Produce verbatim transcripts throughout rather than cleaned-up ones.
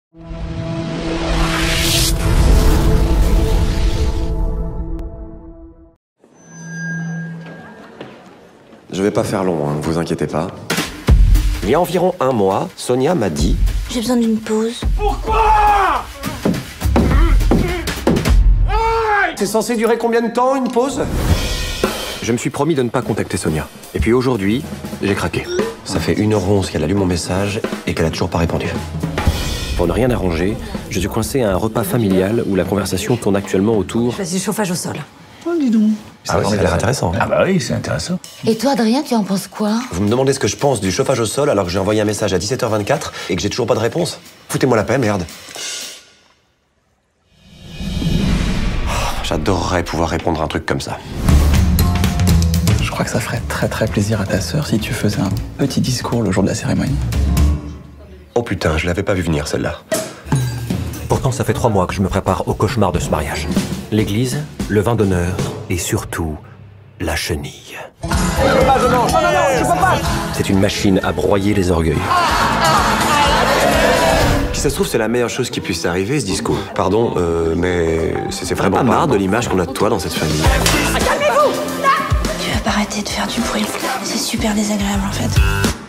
Je vais pas faire long, hein, vous inquiétez pas. Il y a environ un mois, Sonia m'a dit... J'ai besoin d'une pause. Pourquoi? C'est censé durer combien de temps, une pause? Je me suis promis de ne pas contacter Sonia. Et puis aujourd'hui, j'ai craqué. Ça fait une heure onze qu'elle a lu mon message et qu'elle a toujours pas répondu. Pour ne rien arranger, je suis coincé à un repas familial où la conversation tourne actuellement autour... Choisis le chauffage au sol. Oh, dis donc. Ah oui, ça a l'air intéressant. Ah bah oui, c'est intéressant. Et toi, Adrien, tu en penses quoi? Vous me demandez ce que je pense du chauffage au sol alors que j'ai envoyé un message à dix-sept heures vingt-quatre et que j'ai toujours pas de réponse? Foutez-moi la paix, merde. Oh, j'adorerais pouvoir répondre à un truc comme ça. Je crois que ça ferait très très plaisir à ta sœur si tu faisais un petit discours le jour de la cérémonie. Oh putain, je l'avais pas vu venir celle-là. Pourtant, ça fait trois mois que je me prépare au cauchemar de ce mariage. L'église, le vin d'honneur et surtout la chenille. C'est une machine à broyer les orgueils. Si ça se trouve, c'est la meilleure chose qui puisse arriver, ce disco. Pardon, euh, mais c'est vraiment pas marre de l'image qu'on a de toi dans cette famille. Calmez-vous! Tu veux pas arrêter de faire du bruit? C'est super désagréable, en fait.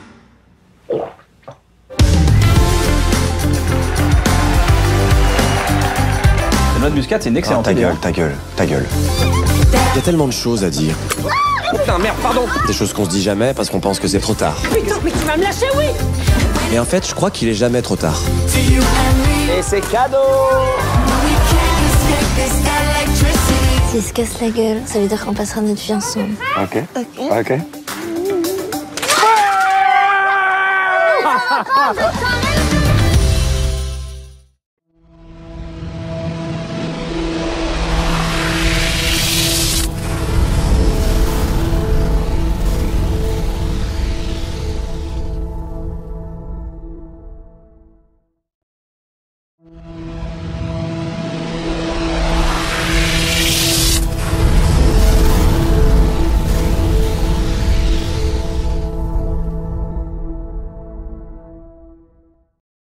La noix de muscade, c'est une excellente ta idée. gueule, ta gueule, ta gueule. Il y a tellement de choses à dire. Putain, merde, pardon! Des choses qu'on se dit jamais parce qu'on pense que c'est trop tard. Putain, mais tu vas me lâcher, oui! Mais en fait, je crois qu'il est jamais trop tard. Et c'est cadeau! S'il se casse la gueule, ça veut dire qu'on passera notre vie ensemble. Ok. Ok. Ok.